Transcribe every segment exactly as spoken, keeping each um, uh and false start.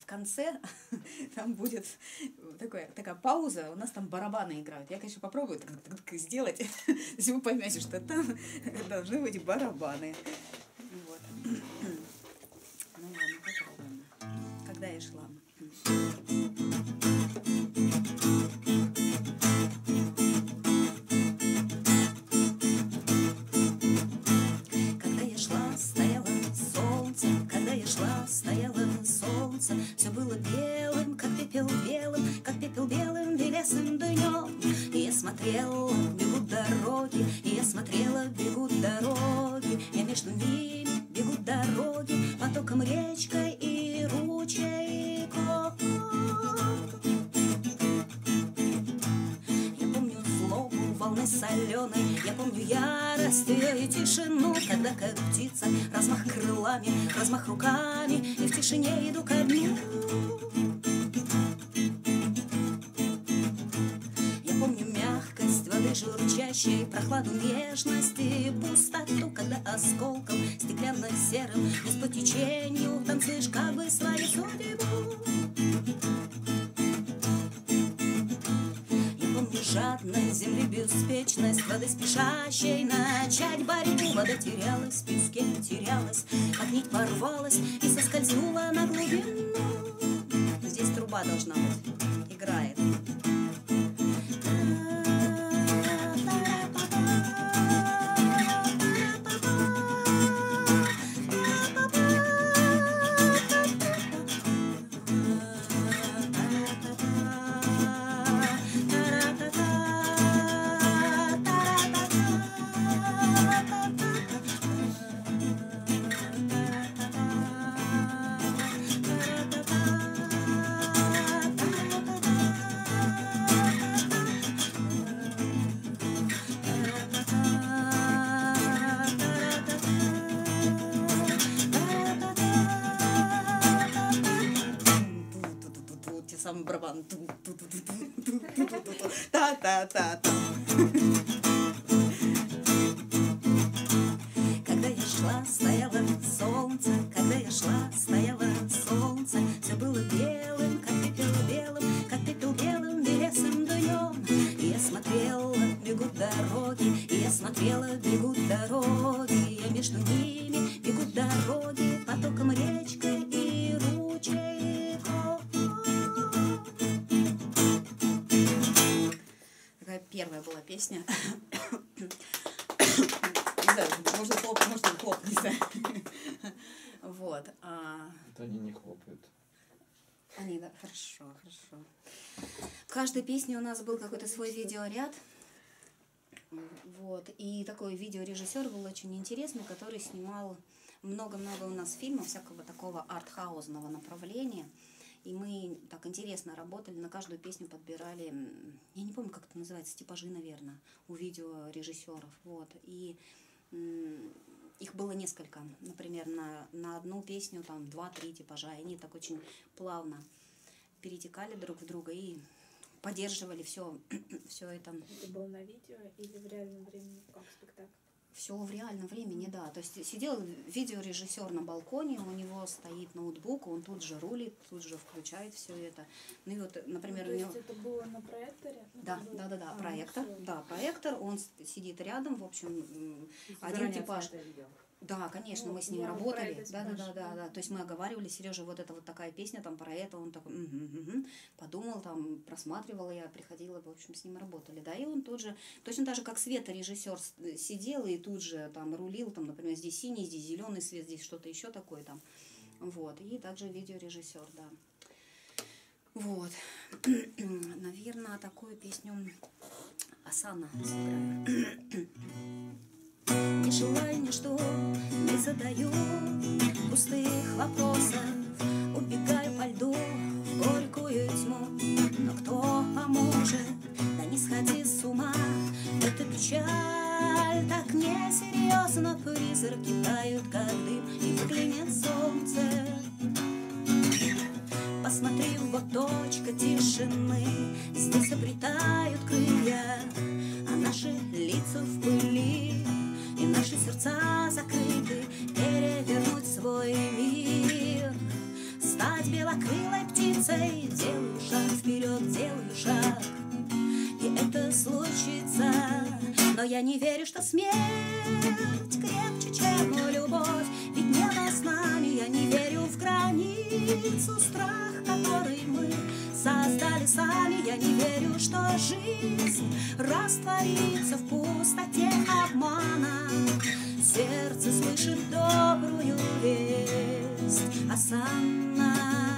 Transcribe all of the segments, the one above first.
конце там будет такая, такая пауза, у нас там барабаны играют. Я, конечно, попробую так сделать, если вы поймете, что там должны быть барабаны. Вот. Ну ладно, попробуем. Когда я шла. Все было белым, как пепел белым, как пепел белым белесым днем. И я смотрела, бегут дороги, и я смотрела, бегут дороги, и между ними бегут дороги потоком речкой и ручейком. Я помню злобу волны соленой, я помню ярость ее и тишину, когда как птица размах крылами, размах руками, и в тишине иду ко дню. Я помню мягкость воды журчащей, прохладу нежности, пустоту, когда осколком стеклянно-серым вниз по течению танцуешь как бы свою судьбу. Я помню жадность земли, беспечность воды, спешащей начать борьбу. Вода терялась в песке, терялась, как нить порвалась и соскользнула на глубину. Здесь труба должна быть, играет. Самый барабан. Та-та-та-та. Когда я шла, стояло солнце, когда я шла, стояло солнце, все было белым, как пепел белым, как пепел белым белесым днем. И я смотрела, бегут дороги, и я смотрела, бегут дороги, а между ними бегут дороги потоком речкой и ручейком. Такая первая была песня. Не знаю, можно хлопать, можно не хлопать, не знаю. Вот. А... Это они не хлопают. Они, да, хорошо, хорошо. В каждой песне у нас был какой-то свой видеоряд. Вот. И такой видеорежиссер был очень интересный, который снимал много-много у нас фильмов всякого такого арт-хаусного направления. И мы так интересно работали, на каждую песню подбирали, я не помню, как это называется, типажи, наверное, у видеорежиссеров. Вот. И м, их было несколько. Например, на, на одну песню там два-три типажа. И они так очень плавно перетекали друг в друга и поддерживали все, все это. Это было на видео или в реальном времени, как спектакль? Все в реальном времени, да. То есть сидел видеорежиссер на балконе, у него стоит ноутбук, он тут же рулит, тут же включает все это. Ну и вот, например, ну, то у него... есть это было на проекторе? Да, было... да, да, да, а, проектор, ну, да, проектор, он сидит рядом, в общем, один типаж. Да, конечно, ну, мы с ним я работали. Вот Да, да, да, да, да. То есть мы оговаривали, Сережа, вот это вот такая песня там про это, он такой, угу, угу. Подумал, там, просматривала я, приходила, в общем, с ним работали. Да, и он тут же, точно так же, как Света, режиссер, сидел и тут же там рулил, там, например, здесь синий, здесь зеленый свет, здесь что-то еще такое там. Вот. И также видеорежиссер, да. Вот. Наверное, такую песню Асана сыграю. Не желаю, не жду, не задаю пустых вопросов, убегаю по льду в горькую тьму. Но кто поможет? Да не сходи с ума, эта печаль так несерьезно. Призраки тают, как дым, и выглянет солнце. Посмотри, вот точка тишины, здесь обретают крылья, а наши лица в пыли и наши сердца закрыты. Перевернуть свой мир с стать белокрылой птицей. Делаю шаг вперед, делаю шаг, и это случится. Но я не верю, что смерть крепче, чем любовь. Ведь небо с нами, я не верю в границу. Страх, который мы создали сами. Я не верю, что жизнь растворится в пустоте обмана. Сердце слышит добрую весть, осанна.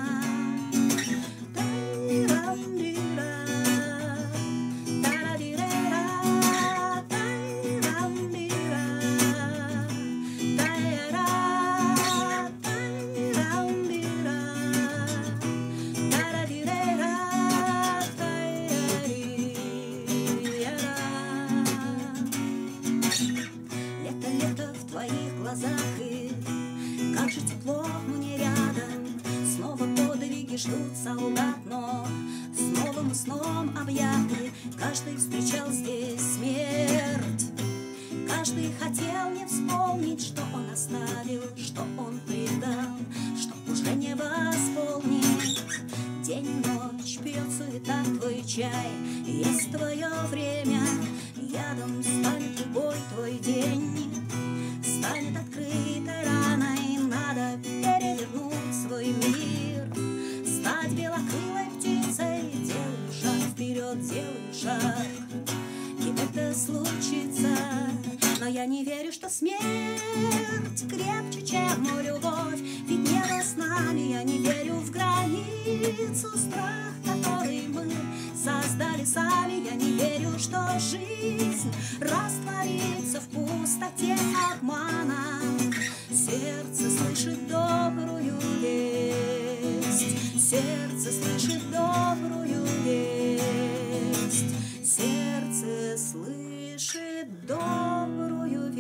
Как же тепло мне рядом, снова подвиги ждут солдат, но с новым сном объяты. Каждый встречал здесь смерть, каждый хотел не вспомнить, что он оставил, что он предал, что уже не восполнить. День и ночь пьет суета твой чай, есть твое время, ядом станет любой твой день. Станет открытой раной, надо перевернуть свой мир, стать белокрылой птицей. Делаю шаг вперед, делаю шаг, и это случится. Но я не верю, что смерть крепче, чем любовь. Ведь небо с нами, я не верю в границу. Страх, который мы создали сами. Я не верю, что жизнь растворится в пустоте обмана. Сердце слышит добрую весть, сердце слышит добрую весть, сердце слышит добрую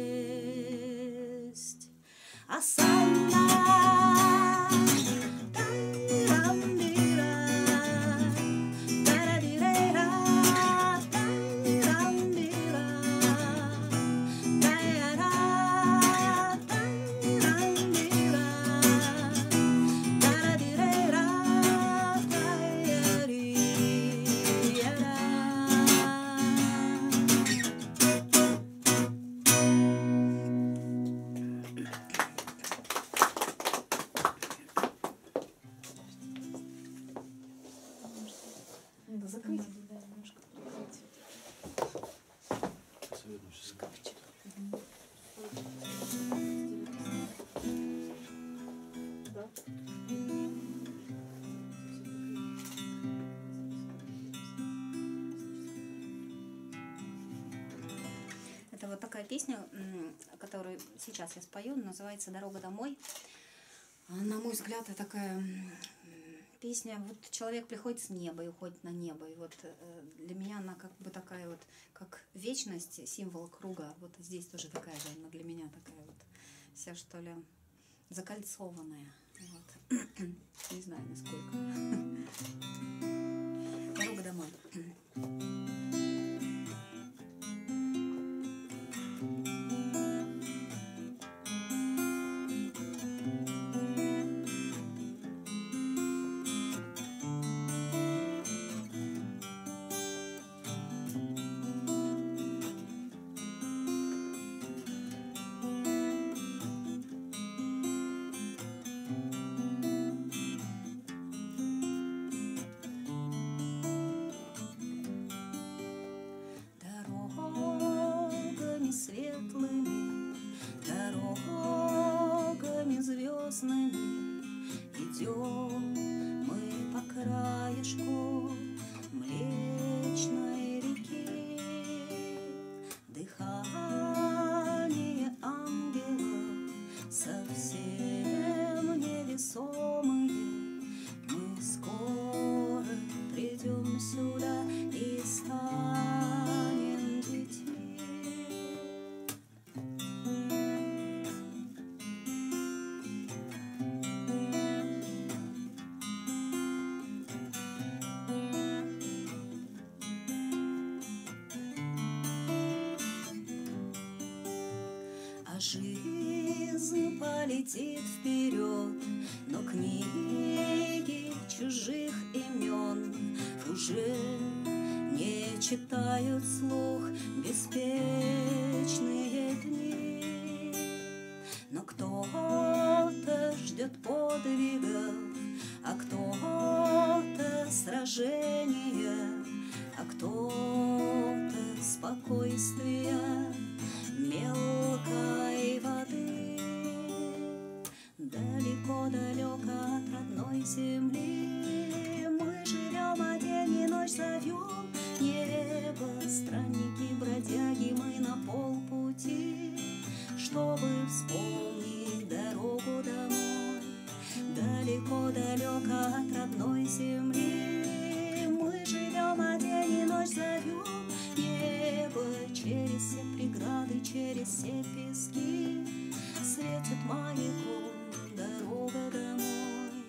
весть. Осанна. Надо закрыть. Да, немножко прикрыть. Шкафчик. Да. Это вот такая песня, м, которую сейчас я спою, называется «Дорога домой». На мой взгляд, это такая м, песня, вот человек приходит с неба и уходит на небо, и вот э, для меня она как бы такая вот, как вечность, символ круга, вот здесь тоже такая же, она для меня такая вот вся, что ли, закольцованная, вот. Не знаю, насколько. «Дорога домой». Светлыми дорогами звездными идем мы по краешку Млечной реки. Дыхание ангелов совсем невесомые. Мы скоро придем сюда и станем детьми. Жизнь жизнь полетит вперед, но книги чужих имен уже не читают вслух беспечные дни. Но кто-то ждет подвигов, а кто-то сражения, а кто-то спокойствия мелкой воды. Далеко-далеко от родной земли мы живем, а день и ночь зовем небо. Странники, бродяги, мы на полпути, чтобы вспомнить дорогу домой. Далеко-далеко от родной земли мы живем, а день и ночь зовем небо. Через все преграды, через все пески светит маяком дорога домой.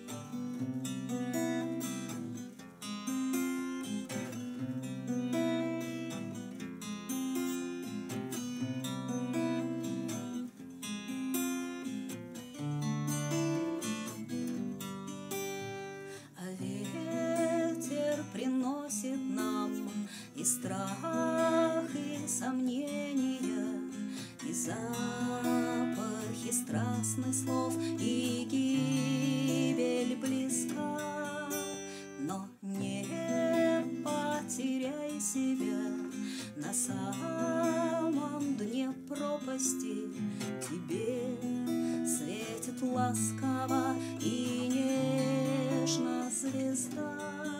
А ветер приносит нам и страх, и сомнения, и запахи страстных слов, и гибель близка. Но не потеряй себя на самом дне пропасти. Тебе светит ласково и нежно звезда.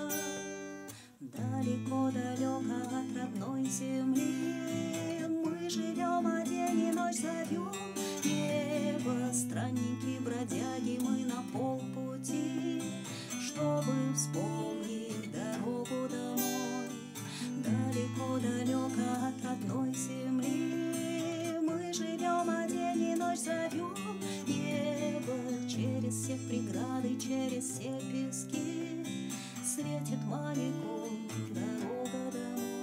Далеко-далеко от родной земли мы живем, а день и ночь зовем небо. Странники, бродяги, мы на полпути, чтобы вспомнить дорогу домой. Далеко-далеко от родной земли мы живем, а день и ночь зовем небо. Через все преграды, через все пески светит маяком дорога домой.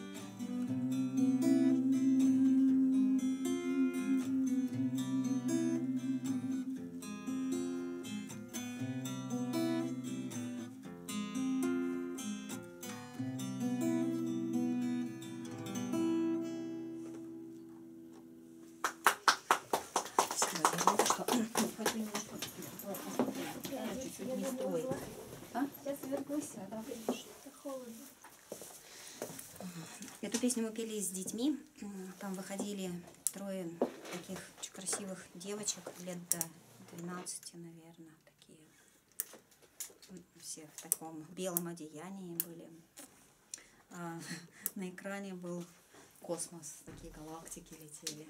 Сейчас вернусь, а да. Что холодно. Эту песню мы пели с детьми. Там выходили трое таких очень красивых девочек, лет до двенадцати, наверное, такие. Все в таком белом одеянии были. А на экране был космос, такие галактики летели.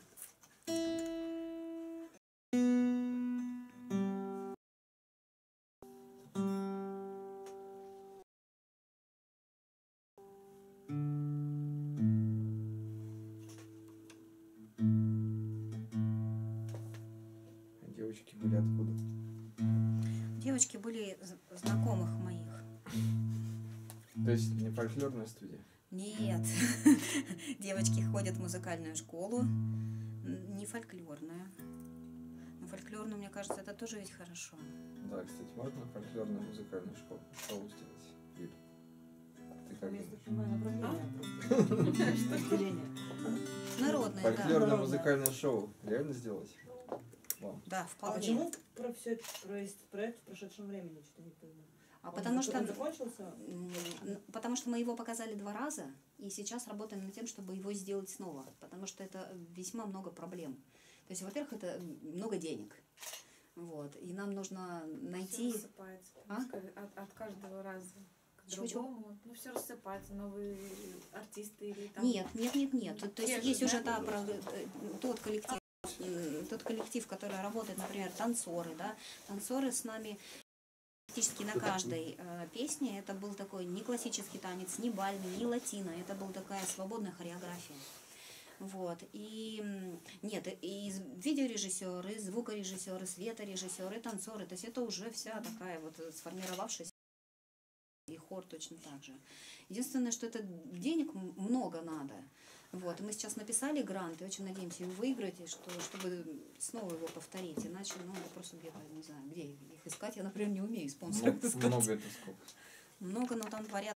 Девочки были откуда? Девочки были з- знакомых моих. То есть не фольклорная студия? Нет. Девочки ходят в музыкальную школу, н- не фольклорную. Но фольклорную, мне кажется, это тоже ведь хорошо. Да, кстати, можно фольклорную музыкальную школу, школу сделать? Юль, ты как Место думаешь? направления просто. Разделение. Народная, да. Фольклорное музыкальное шоу реально сделать? Вам? Да, А вполне. почему про все это проис- проект в прошедшем времени, что не понимаю? А Он потому зак- что... он закончился? М, н- Потому что мы его показали два раза, и сейчас работаем над тем, чтобы его сделать снова, потому что это весьма много проблем. То есть, во-первых, это много денег, вот, и нам нужно найти... Все рассыпается А? прям ска- от, от каждого раза к Чего-чего? другому. Ну, все рассыпается, новые артисты или там... Нет, нет, нет, нет. То Те есть же, есть да? уже да, про- э, тот коллектив, э, тот коллектив, который работает, например, танцоры, да, танцоры с нами практически на каждой э, песне. Это был такой не классический танец, не бальный, не латино, это была такая свободная хореография. Вот. И м, нет, и из- видеорежиссеры, звукорежиссеры, светорежиссеры, танцоры, то есть это уже вся такая вот сформировавшаяся И хор точно так же. Единственное, что это денег м- много надо. Вот. И мы сейчас написали грант и очень надеемся его выиграть, и что, чтобы снова его повторить. Иначе, ну, просто где-то, не знаю, где их искать. Я, например, не умею спонсоров Много, искать. много это сколько? Много, но там порядка